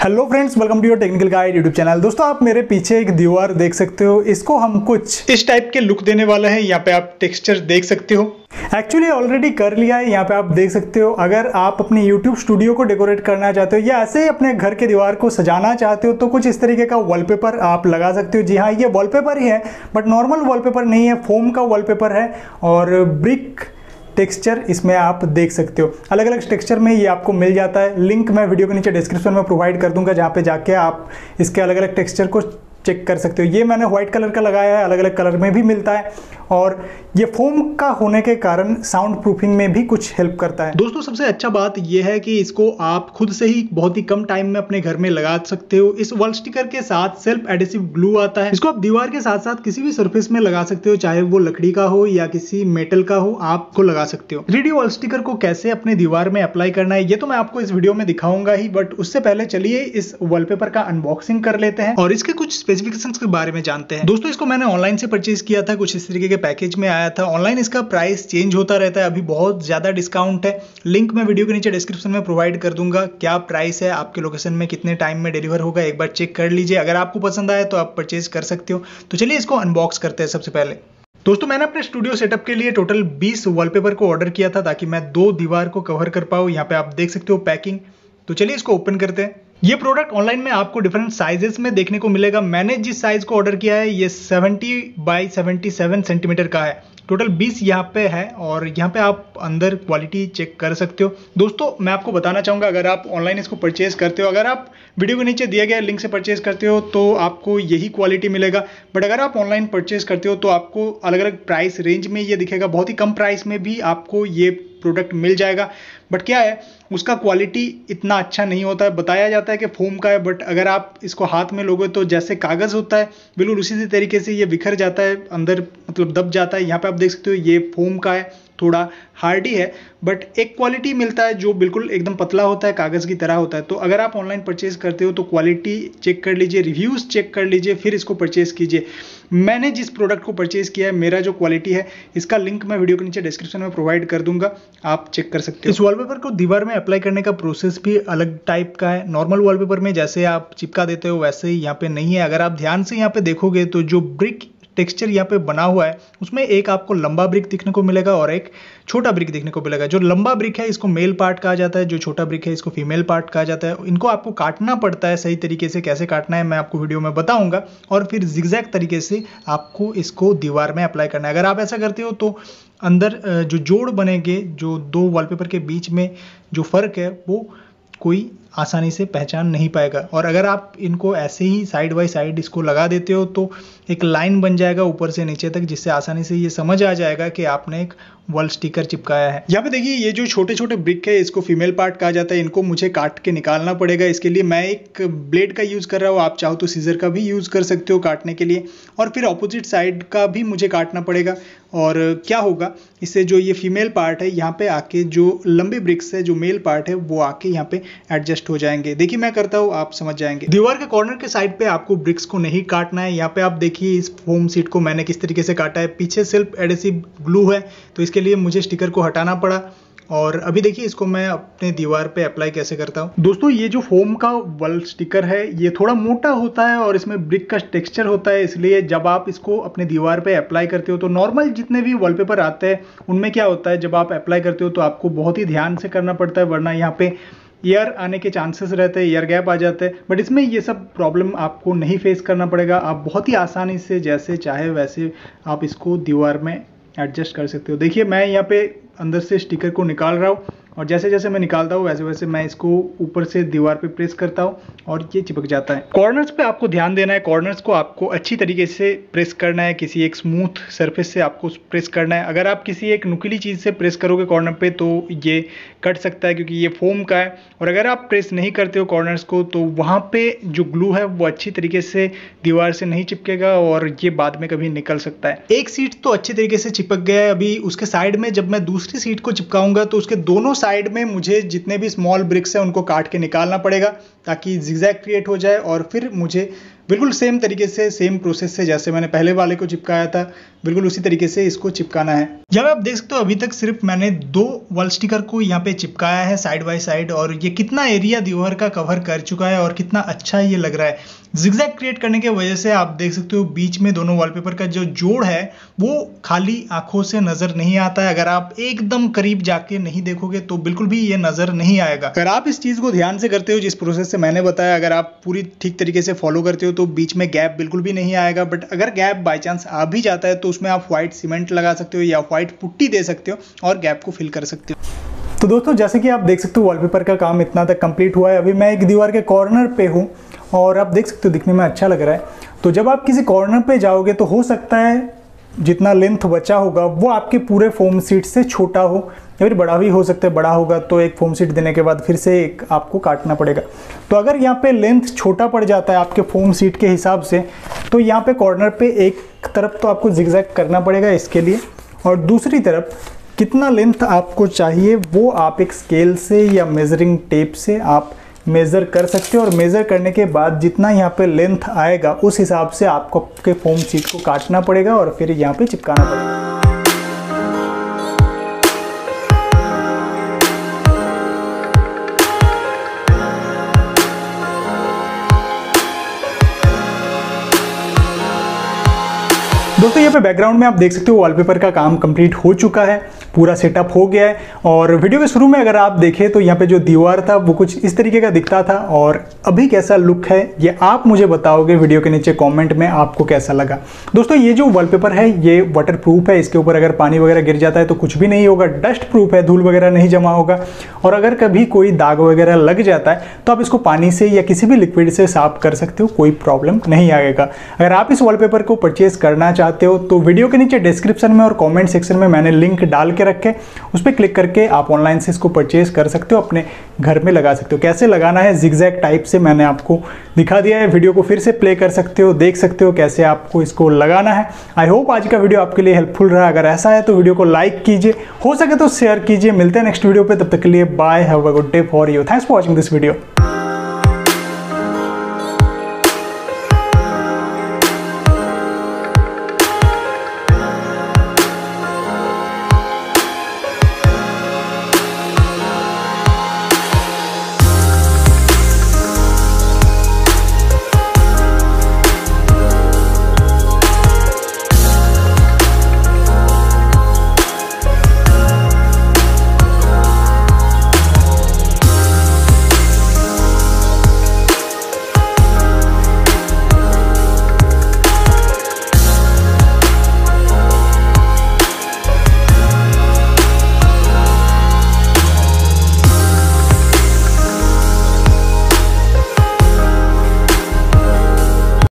Hello friends, welcome to your technical guide YouTube channel. दोस्तों, आप मेरे पीछे एक दीवार देख सकते हो। इसको हम कुछ इस टाइप के लुक देने वाला है। यहाँ पे आप टेक्सचर देख सकते हो। एक्चुअली ऑलरेडी कर लिया है, यहाँ पे आप देख सकते हो। अगर आप अपने यूट्यूब स्टूडियो को डेकोरेट करना चाहते हो या ऐसे ही अपने घर के दीवार को सजाना चाहते हो तो कुछ इस तरीके का वॉलपेपर आप लगा सकते हो। जी हाँ, ये वॉलपेपर ही है, बट नॉर्मल वॉलपेपर नहीं है, फोम का वॉलपेपर है और ब्रिक टेक्सचर इसमें आप देख सकते हो। अलग अलग टेक्सचर में ये आपको मिल जाता है। लिंक मैं वीडियो के नीचे डिस्क्रिप्शन में प्रोवाइड कर दूंगा, जहाँ पे जाके आप इसके अलग अलग टेक्सचर को चेक कर सकते हो। ये मैंने व्हाइट कलर का लगाया है, अलग अलग कलर में भी मिलता है और ये फोम का होने के कारण साउंड प्रूफिंग में भी कुछ हेल्प करता है। दोस्तों, सबसे अच्छा बात ये है कि इसको आप खुद से ही बहुत ही कम टाइम में अपने घर में लगा सकते हो। इस वॉल स्टिकर के साथ सेल्फ एडेसिव ग्लू आता है। इसको आप दीवार के साथ साथ किसी भी सरफेस में लगा सकते हो, चाहे वो लकड़ी का हो या किसी मेटल का हो, आपको लगा सकते हो। 3D वॉल स्टिकर को कैसे अपने दीवार में अप्लाई करना है ये तो मैं आपको इस वीडियो में दिखाऊंगा ही, बट उससे पहले चलिए इस वॉलपेपर का अनबॉक्सिंग कर लेते हैं और इसके कुछ स्पेसिफिकेशंस के बारे में जानते हैं। दोस्तों, इसको मैंने ऑनलाइन से परचेज किया था, कुछ इस तरीके के पैकेज में आया था। ऑनलाइन इसका प्राइस चेंज होता रहता है, अभी बहुत ज्यादा डिस्काउंट है। लिंक मैं वीडियो के नीचे डिस्क्रिप्शन में प्रोवाइड कर दूंगा। क्या प्राइस है, आपके लोकेशन में कितने टाइम में डिलीवर होगा, एक बार चेक कर लीजिए। अगर आपको पसंद आए तो आप परचेज कर सकते हो। तो चलिए इसको अनबॉक्स करते हैं। सबसे पहले दोस्तों, मैंने अपने स्टूडियो सेटअप के लिए टोटल 20 वॉलपेपर को ऑर्डर किया था ताकि मैं 2 दीवार को कवर कर पाऊँ। यहाँ पे आप देख सकते हो पैकिंग। तो चलिए इसको ओपन करते हैं। ये प्रोडक्ट ऑनलाइन में आपको डिफरेंट साइजेस में देखने को मिलेगा। मैंने जिस साइज को ऑर्डर किया है ये 70 बाई 77 सेंटीमीटर का है। टोटल 20 यहाँ पे है और यहाँ पे आप अंदर क्वालिटी चेक कर सकते हो। दोस्तों, मैं आपको बताना चाहूँगा, अगर आप ऑनलाइन इसको परचेज करते हो, अगर आप वीडियो के नीचे दिए गए लिंक से परचेज करते हो तो आपको यही क्वालिटी मिलेगा। बट अगर आप ऑनलाइन परचेज करते हो तो आपको अलग अलग प्राइस रेंज में ये दिखेगा। बहुत ही कम प्राइस में भी आपको ये प्रोडक्ट मिल जाएगा। बट क्या है, उसका क्वालिटी इतना अच्छा नहीं होता है। बताया जाता है कि फोम का है, बट अगर आप इसको हाथ में लोगे तो जैसे कागज़ होता है बिल्कुल उसी तरीके से ये बिखर जाता है, अंदर मतलब दब जाता है। यहाँ पे आप देख सकते हो ये फोम का है, थोड़ा हार्डी है, बट एक क्वालिटी मिलता है जो बिल्कुल एकदम पतला होता है, कागज़ की तरह होता है। तो अगर आप ऑनलाइन परचेज करते हो तो क्वालिटी चेक कर लीजिए, रिव्यूज़ चेक कर लीजिए, फिर इसको परचेज कीजिए। मैंने जिस प्रोडक्ट को परचेज किया है, मेरा जो क्वालिटी है, इसका लिंक मैं वीडियो के नीचे डिस्क्रिप्शन में प्रोवाइड कर दूंगा, आप चेक कर सकते हो। इस वॉलपेपर को दीवार में अप्लाई करने का प्रोसेस भी अलग टाइप का है। नॉर्मल वॉलपेपर में जैसे आप चिपका देते हो वैसे ही यहाँ पे नहीं है। अगर आप ध्यान से यहाँ पे देखोगे तो जो ब्रिक टेक्सचर यहाँ पे बना हुआ है उसमें एक आपको लंबा ब्रिक दिखने को मिलेगा और एक छोटा ब्रिक दिखने को मिलेगा। जो लंबा ब्रिक है इसको मेल पार्ट कहा जाता है, जो छोटा ब्रिक है इसको फीमेल पार्ट कहा जाता है। इनको आपको काटना पड़ता है सही तरीके से। कैसे काटना है मैं आपको वीडियो में बताऊंगा और फिर जिगजैग तरीके से आपको इसको दीवार में अप्लाई करना है। अगर आप ऐसा करते हो तो अंदर जो जोड़ बनेंगे, जो 2 वॉलपेपर के बीच में जो फर्क है वो कोई आसानी से पहचान नहीं पाएगा। और अगर आप इनको ऐसे ही साइड बाय साइड इसको लगा देते हो तो एक लाइन बन जाएगा ऊपर से नीचे तक, जिससे आसानी से ये समझ आ जाएगा कि आपने एक वॉल स्टिकर चिपकाया है। यहाँ पे देखिए ये जो छोटे छोटे ब्रिक है इसको फीमेल पार्ट कहा जाता है। इनको मुझे काट के निकालना पड़ेगा। इसके लिए मैं एक ब्लेड का यूज़ कर रहा हूँ, आप चाहो तो सीजर का भी यूज़ कर सकते हो काटने के लिए। और फिर ऑपोजिट साइड का भी मुझे काटना पड़ेगा। और क्या होगा इससे, जो ये फीमेल पार्ट है यहाँ पे आके जो लंबे ब्रिक्स है, जो मेल पार्ट है वो आके यहाँ पे एडजस्ट हो जाएंगे। देखिए मैं करता हूँ, आप समझ जाएंगे। दीवार के कॉर्नर के साइड पे आपको ब्रिक्स को नहीं काटना है। यहाँ पे आप देखिए इस फोम शीट को मैंने किस तरीके से काटा है। पीछे सेल्फ एडेसिव ग्लू है तो इसके लिए मुझे स्टिकर को हटाना पड़ा। और अभी देखिए इसको मैं अपने दीवार पे अप्लाई कैसे करता हूँ। दोस्तों, ये जो फोम का वॉल स्टिकर है ये थोड़ा मोटा होता है और इसमें ब्रिक का टेक्सचर होता है, इसलिए जब आप इसको अपने दीवार पे अप्लाई करते हो तो नॉर्मल जितने भी वॉलपेपर आते हैं उनमें क्या होता है, जब आप अप्लाई करते हो तो आपको बहुत ही ध्यान से करना पड़ता है, वरना यहाँ पे एयर आने के चांसेस रहते हैं, एयर गैप आ जाते हैं। बट इसमें ये सब प्रॉब्लम आपको नहीं फेस करना पड़ेगा। आप बहुत ही आसानी से जैसे चाहे वैसे आप इसको दीवार में एडजस्ट कर सकते हो। देखिए मैं यहाँ पे अंदर से स्टिकर को निकाल रहा हूँ और जैसे जैसे मैं निकालता हूँ वैसे वैसे मैं इसको ऊपर से दीवार पे प्रेस करता हूँ और ये चिपक जाता है। कॉर्नर्स पे आपको ध्यान देना है। कॉर्नर्स को आपको अच्छी तरीके से प्रेस करना है, किसी एक स्मूथ सरफेस से आपको प्रेस करना है। अगर आप किसी एक नुकीली चीज़ से प्रेस करोगे कॉर्नर पे तो ये कट सकता है, क्योंकि ये फोम का है। और अगर आप प्रेस नहीं करते हो कॉर्नर्स को तो वहाँ पे जो ग्लू है वो अच्छी तरीके से दीवार से नहीं चिपकेगा और ये बाद में कभी निकल सकता है। एक सीट तो अच्छी तरीके से चिपक गया है। अभी उसके साइड में जब मैं दूसरी सीट को चिपकाऊंगा तो उसके दोनों साइड में मुझे जितने भी स्मॉल ब्रिक्स हैं उनको काट के निकालना पड़ेगा ताकि जिगजैग क्रिएट हो जाए और फिर मुझे बिल्कुल सेम तरीके से, सेम प्रोसेस से जैसे मैंने पहले वाले को चिपकाया था, बिल्कुल उसी तरीके से इसको चिपकाना है। यहाँ पे आप देख सकते हो अभी तक सिर्फ मैंने 2 वॉल स्टिकर को यहाँ पे चिपकाया है साइड बाय साइड, और ये कितना एरिया दीवार का कवर कर चुका है और कितना अच्छा ये लग रहा है। जिगजैग क्रिएट करने की वजह से आप देख सकते हो बीच में दोनों वॉलपेपर का जो जोड़ है वो खाली आंखों से नजर नहीं आता है। अगर आप एकदम करीब जाके नहीं देखोगे तो बिल्कुल भी ये नजर नहीं आएगा। अगर आप इस चीज को ध्यान से करते हो, जिस प्रोसेस से मैंने बताया, अगर आप पूरी ठीक तरीके से फॉलो करते हो तो बीच में गैप बिल्कुल भी नहीं आएगा। बट अगर गैप बाय चांस आ भी जाता है तो उसमें आप व्हाइट सीमेंट लगा सकते हो या व्हाइट पुट्टी दे सकते हो और गैप को फिल कर सकते हो। तो दोस्तों जैसे कि आप देख सकते हो वॉलपेपर का काम इतना तक कंप्लीट हुआ है। अभी मैं एक दीवार के कॉर्नर पे हूँ और आप देख सकते हो दिखने में अच्छा लग रहा है। तो जब आप किसी कॉर्नर पे जाओगे तो हो सकता है जितना लेंथ बचा होगा वो आपके पूरे फोम सीट से छोटा हो या फिर बड़ा भी हो सकता है। बड़ा होगा तो एक फोम सीट देने के बाद फिर से एक आपको काटना पड़ेगा। तो अगर यहाँ पे लेंथ छोटा पड़ जाता है आपके फोम सीट के हिसाब से तो यहाँ पे कॉर्नर पे एक तरफ तो आपको जिगजैग करना पड़ेगा इसके लिए, और दूसरी तरफ कितना लेंथ आपको चाहिए वो आप एक स्केल से या मेजरिंग टेप से आप मेज़र कर सकते हो। और मेज़र करने के बाद जितना यहाँ पे लेंथ आएगा उस हिसाब से आपको आपके फोम सीट को काटना पड़ेगा और फिर यहाँ पे चिपकाना पड़ेगा। दोस्तों यहाँ पे बैकग्राउंड में आप देख सकते हो वॉलपेपर का काम कंप्लीट हो चुका है, पूरा सेटअप हो गया है। और वीडियो के शुरू में अगर आप देखें तो यहाँ पे जो दीवार था वो कुछ इस तरीके का दिखता था, और अभी कैसा लुक है ये आप मुझे बताओगे वीडियो के नीचे कमेंट में आपको कैसा लगा। दोस्तों ये जो वॉलपेपर है ये वाटर प्रूफ है, इसके ऊपर अगर पानी वगैरह गिर जाता है तो कुछ भी नहीं होगा। डस्ट प्रूफ है, धूल वगैरह नहीं जमा होगा, और अगर कभी कोई दाग वगैरह लग जाता है तो आप इसको पानी से या किसी भी लिक्विड से साफ कर सकते हो, कोई प्रॉब्लम नहीं आएगा। अगर आप इस वॉलपेपर को परचेज करना चाहते हो तो वीडियो के नीचे डिस्क्रिप्शन में और कमेंट सेक्शन में मैंने लिंक डाल के रखे, उस पर क्लिक करके आप ऑनलाइन से इसको परचेज कर सकते हो, अपने घर में लगा सकते हो। कैसे लगाना है जिगजैग टाइप से मैंने आपको दिखा दिया है। वीडियो को फिर से प्ले कर सकते हो, देख सकते हो कैसे आपको इसको लगाना है। आई होप आज का वीडियो आपके लिए हेल्पफुल रहा। अगर ऐसा है तो वीडियो को लाइक कीजिए, हो सके तो शेयर कीजिए। मिलते हैं नेक्स्ट वीडियो पे, तब तक के लिए bye, have a good day for you. Thanks for watching this video.